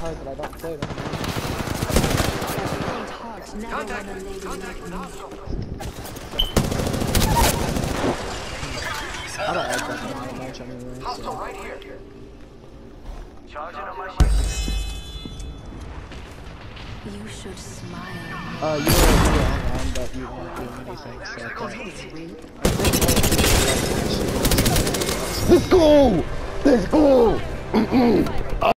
hard, but I don't play them. Contact I don't like that much anyway. hostile So. right here. Charging on my shield. You should smile. You were online, but you weren't doing anything, so. Let's go! Let's go!